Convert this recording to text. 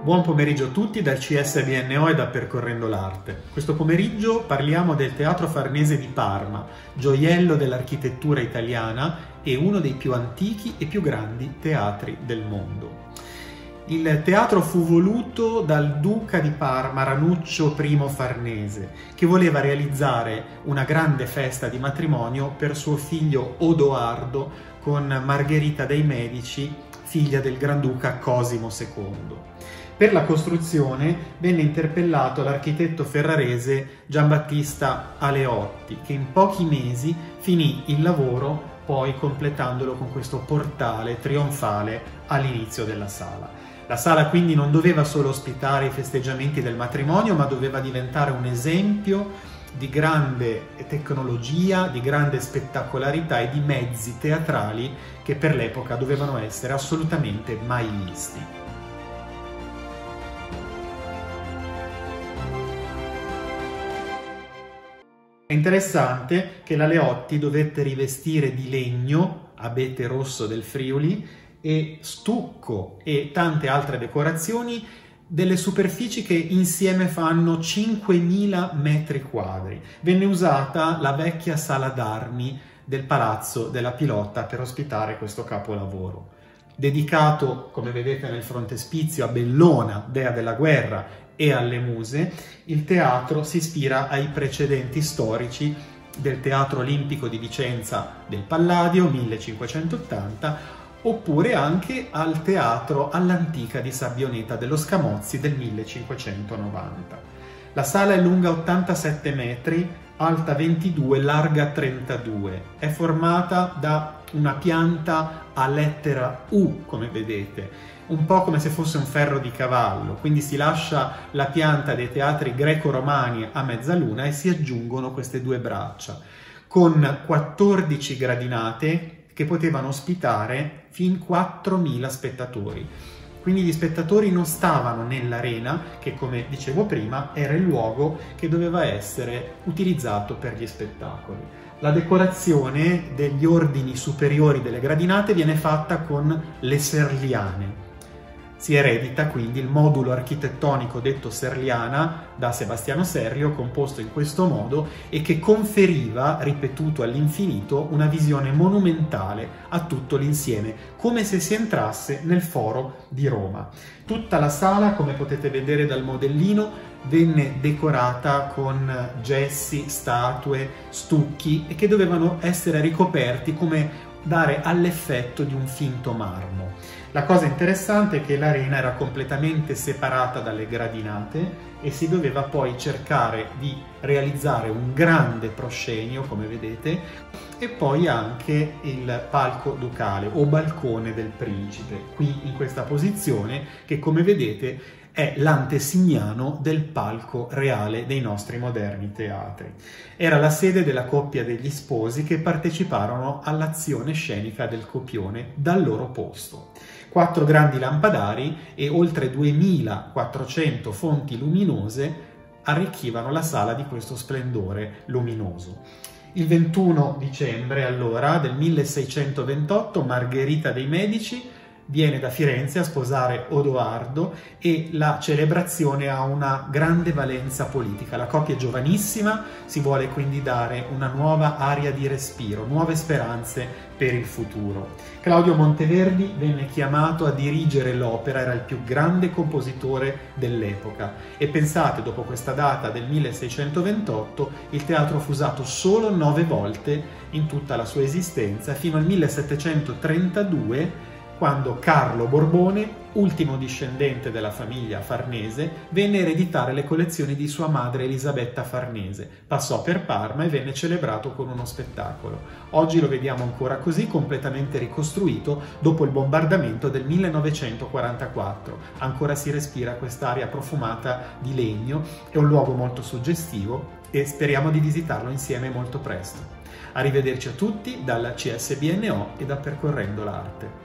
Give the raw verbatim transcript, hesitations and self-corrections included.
Buon pomeriggio a tutti dal C S B N O e da Percorrendo l'Arte. Questo pomeriggio parliamo del Teatro Farnese di Parma, gioiello dell'architettura italiana e uno dei più antichi e più grandi teatri del mondo. Il teatro fu voluto dal duca di Parma Ranuccio primo Farnese, che voleva realizzare una grande festa di matrimonio per suo figlio Odoardo con Margherita dei Medici, figlia del Granduca Cosimo secondo. Per la costruzione venne interpellato l'architetto ferrarese Giambattista Aleotti, che in pochi mesi finì il lavoro, poi completandolo con questo portale trionfale all'inizio della sala. La sala quindi non doveva solo ospitare i festeggiamenti del matrimonio, ma doveva diventare un esempio di grande tecnologia, di grande spettacolarità e di mezzi teatrali che per l'epoca dovevano essere assolutamente mai visti. È interessante che l'Aleotti dovette rivestire di legno, abete rosso del Friuli, e stucco e tante altre decorazioni delle superfici che insieme fanno cinquemila metri quadri. Venne usata la vecchia sala d'armi del Palazzo della Pilotta per ospitare questo capolavoro. Dedicato, come vedete nel frontespizio, a Bellona, dea della guerra, e alle muse, il teatro si ispira ai precedenti storici del Teatro Olimpico di Vicenza del Palladio, millecinquecentottanta, oppure anche al Teatro all'Antica di Sabbioneta dello Scamozzi del millecinquecentonovanta. La sala è lunga ottantasette metri, alta ventidue, larga trentadue. È formata da una pianta a lettera U, come vedete, un po' come se fosse un ferro di cavallo, quindi si lascia la pianta dei teatri greco-romani a mezzaluna e si aggiungono queste due braccia, con quattordici gradinate che potevano ospitare fin quattromila spettatori. Quindi gli spettatori non stavano nell'arena, che come dicevo prima era il luogo che doveva essere utilizzato per gli spettacoli. La decorazione degli ordini superiori delle gradinate viene fatta con le serliane. Si eredita quindi il modulo architettonico detto serliana da Sebastiano Serlio, composto in questo modo e che conferiva, ripetuto all'infinito, una visione monumentale a tutto l'insieme, come se si entrasse nel foro di Roma. Tutta la sala, come potete vedere dal modellino, venne decorata con gessi, statue, stucchi e che dovevano essere ricoperti come dare all'effetto di un finto marmo. La cosa interessante è che l'arena era completamente separata dalle gradinate e si doveva poi cercare di realizzare un grande proscenio, come vedete, e poi anche il palco ducale o balcone del principe, qui in questa posizione che, come vedete, è l'antesignano del palco reale dei nostri moderni teatri. Era la sede della coppia degli sposi che parteciparono all'azione scenica del copione dal loro posto. Quattro grandi lampadari e oltre duemilaquattrocento fonti luminose arricchivano la sala di questo splendore luminoso. Il ventuno dicembre, allora, del milleseicentoventotto, Margherita dei Medici viene da Firenze a sposare Odoardo e la celebrazione ha una grande valenza politica. La coppia è giovanissima, si vuole quindi dare una nuova aria di respiro, nuove speranze per il futuro. Claudio Monteverdi venne chiamato a dirigere l'opera, era il più grande compositore dell'epoca e pensate, dopo questa data del milleseicentoventotto, il teatro fu usato solo nove volte in tutta la sua esistenza, fino al millesettecentotrentadue, quando Carlo Borbone, ultimo discendente della famiglia Farnese, venne a ereditare le collezioni di sua madre Elisabetta Farnese, passò per Parma e venne celebrato con uno spettacolo. Oggi lo vediamo ancora così, completamente ricostruito dopo il bombardamento del millenovecentoquarantaquattro. Ancora si respira quest'aria profumata di legno, è un luogo molto suggestivo e speriamo di visitarlo insieme molto presto. Arrivederci a tutti dalla C S B N O e da Percorrendo l'Arte.